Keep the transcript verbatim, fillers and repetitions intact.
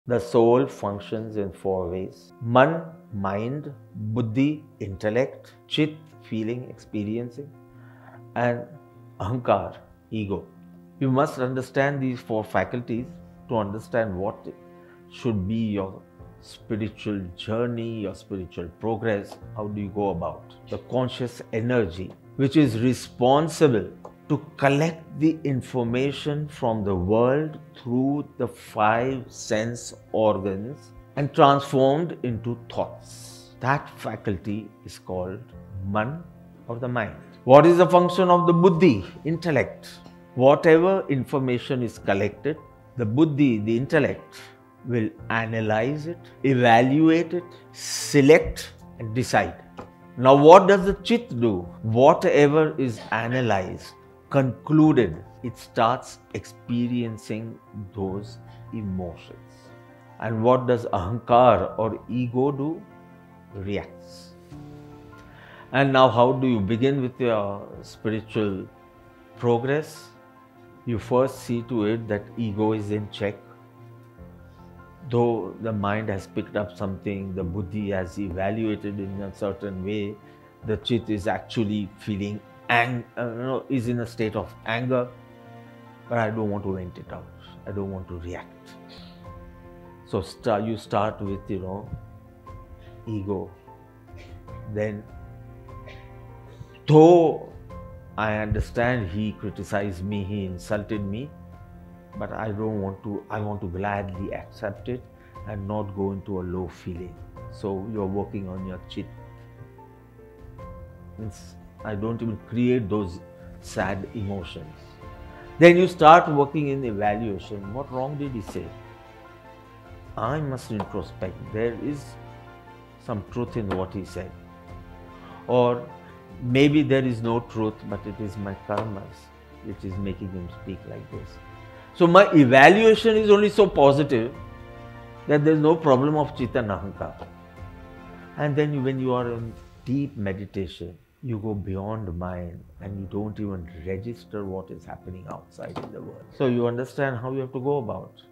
The soul functions in four ways. Man, mind, buddhi, intellect, chit, feeling, experiencing, and ahankar, ego. You must understand these four faculties to understand what should be your spiritual journey, your spiritual progress. How do you go about? The conscious energy, which is responsible to collect the information from the world through the five sense organs and transformed into thoughts. That faculty is called man, or the mind. What is the function of the buddhi, intellect? Whatever information is collected, the buddhi, the intellect, will analyze it, evaluate it, select and decide. Now what does the chit do? Whatever is analyzed, concluded, it starts experiencing those emotions. And what does ahankar or ego do? Reacts. And now how do you begin with your spiritual progress? You first see to it that ego is in check. Though the mind has picked up something, the buddhi has evaluated in a certain way, the chit is actually feeling ang uh, you know, is in a state of anger, but I don't want to vent it out. I don't want to react. So start, you start with, you know, ego. Then, though I understand he criticized me, he insulted me, but I don't want to, I want to gladly accept it and not go into a low feeling. So you're working on your chit. It's, I don't even create those sad emotions. Then you start working in evaluation. What wrong did he say? I must introspect. There is some truth in what he said. Or maybe there is no truth, but it is my karmas which is making him speak like this. So my evaluation is only so positive that there is no problem of chitta and ahankar. And then when you are in deep meditation, you go beyond mind and you don't even register what is happening outside in the world. So you understand how you have to go about.